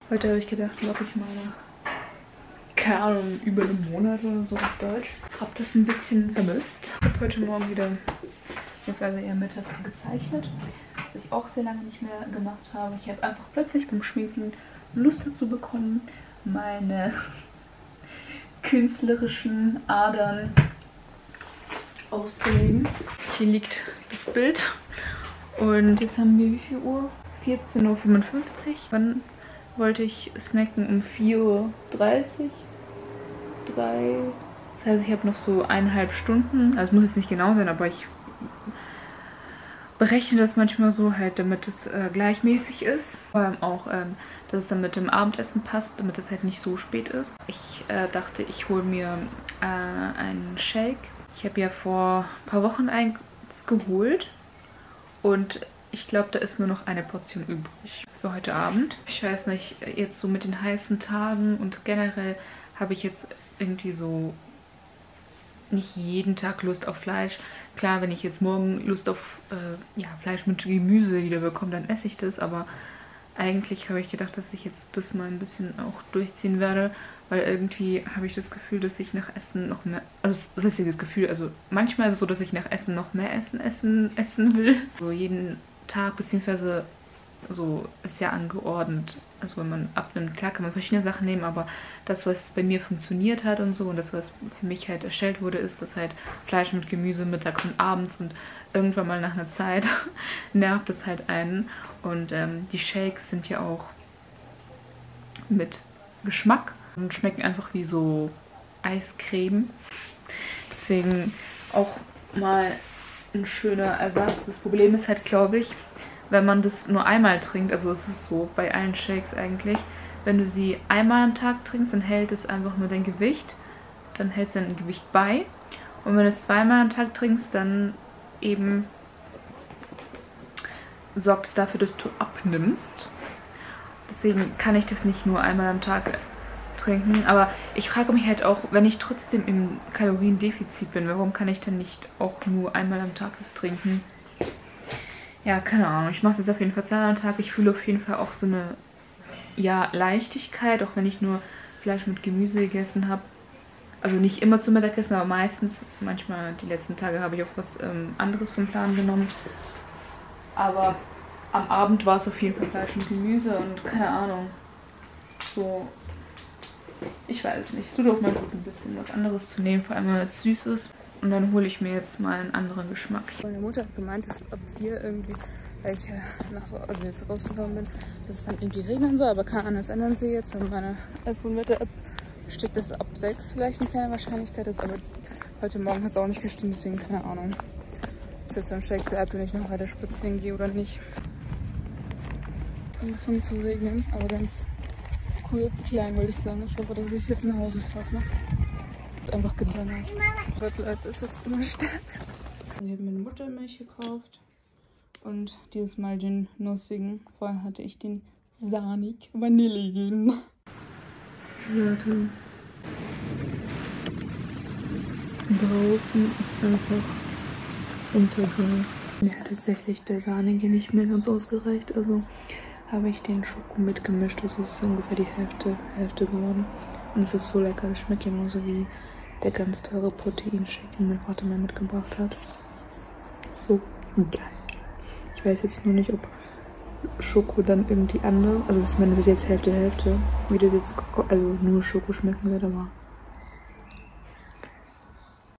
Heute habe ich gedacht, glaube ich mal nach, keine Ahnung, über einem Monat oder so auf Deutsch. Habe das ein bisschen vermisst. Ich habe heute Morgen wieder, beziehungsweise eher mittags gezeichnet, was ich auch sehr lange nicht mehr gemacht habe. Ich habe einfach plötzlich beim Schminken Lust dazu bekommen, meine künstlerischen Adern auszuleben. Hier liegt das Bild. Und jetzt haben wir wie viel Uhr? 14:55 Uhr. Wann wollte ich snacken? Um 4:30 Uhr. 3. Das heißt, ich habe noch so 1,5 Stunden. Also es muss jetzt nicht genau sein, aber ich berechne das manchmal so halt, damit es gleichmäßig ist. Vor allem auch, dass es dann mit dem Abendessen passt, damit es halt nicht so spät ist. Ich dachte, ich hole mir einen Shake. Ich habe ja vor ein paar Wochen eins geholt. Und ich glaube, da ist nur noch eine Portion übrig für heute Abend. Ich weiß nicht, jetzt so mit den heißen Tagen und generell habe ich jetzt irgendwie so nicht jeden Tag Lust auf Fleisch. Klar, wenn ich jetzt morgen Lust auf Fleisch mit Gemüse wieder bekomme, dann esse ich das. Aber eigentlich habe ich gedacht, dass ich jetzt das mal ein bisschen auch durchziehen werde. Weil irgendwie habe ich das Gefühl, dass ich nach Essen noch mehr... Also das ist ja das Gefühl, also manchmal ist es so, dass ich nach Essen noch mehr essen will. So jeden Tag, beziehungsweise so ist ja angeordnet. Also wenn man abnimmt, klar kann man verschiedene Sachen nehmen, aber das, was bei mir funktioniert hat und so und das, was für mich halt erstellt wurde, ist, dass halt Fleisch mit Gemüse mittags und abends und irgendwann mal nach einer Zeit nervt es halt einen. Und die Shakes sind ja auch mit Geschmack. Und schmecken einfach wie so Eiscreme. Deswegen auch mal ein schöner Ersatz. Das Problem ist halt, glaube ich, wenn man das nur einmal trinkt, also es ist so bei allen Shakes eigentlich, wenn du sie einmal am Tag trinkst, dann hält es einfach nur dein Gewicht. Dann hält es dein Gewicht bei. Und wenn du es zweimal am Tag trinkst, dann eben sorgt es dafür, dass du abnimmst. Deswegen kann ich das nicht nur einmal am Tag trinken, aber ich frage mich halt auch, wenn ich trotzdem im Kaloriendefizit bin, warum kann ich dann nicht auch nur einmal am Tag das trinken? Ja, keine Ahnung. Ich mache es jetzt auf jeden Fall zweimal am Tag. Ich fühle auf jeden Fall auch so eine, Leichtigkeit, auch wenn ich nur Fleisch mit Gemüse gegessen habe. Also nicht immer zum Mittagessen, aber meistens. Manchmal, die letzten Tage, habe ich auch was anderes vom Plan genommen. Aber am Abend war es auf jeden Fall Fleisch und Gemüse und keine Ahnung. So... Ich weiß nicht. Es tut auch mal gut, ein bisschen was anderes zu nehmen, vor allem wenn es süß ist. Und dann hole ich mir jetzt mal einen anderen Geschmack. Meine Mutter hat gemeint, dass ab hier irgendwie, weil ich jetzt rausgekommen bin, dass es dann irgendwie regnen soll. Aber keine Ahnung, das ändern sie jetzt. Bei meiner iPhone-Wetter-App steht das ab 6 vielleicht eine kleine Wahrscheinlichkeit ist. Aber heute Morgen hat es auch nicht gestimmt, deswegen keine Ahnung. Ob es jetzt beim Shake bleibt, wenn ich noch weiter spazieren gehe oder nicht. Hat angefangen zu regnen, aber ganz cool, klein wollte ich sagen. Ich hoffe, dass ich es jetzt nach Hause schaffe. Hat einfach gedonnert. Leute, es ist immer stärker. Ich habe mir eine Buttermilch gekauft und dieses Mal den nussigen. Vorher hatte ich den sahnig vanilligen. Leute, draußen ist einfach Untergang. Mir hat tatsächlich der sahnige nicht mehr ganz ausgereicht, also habe ich den Schoko mitgemischt. Das ist ungefähr die Hälfte geworden. Und es ist so lecker. Das schmeckt genauso wie der ganz teure Proteinshake, den mein Vater mir mitgebracht hat. So geil. Ich weiß jetzt nur nicht, ob Schoko dann irgendwie anders... Also ich meine, das ist jetzt Hälfte. Wie das jetzt also nur Schoko schmecken wird, aber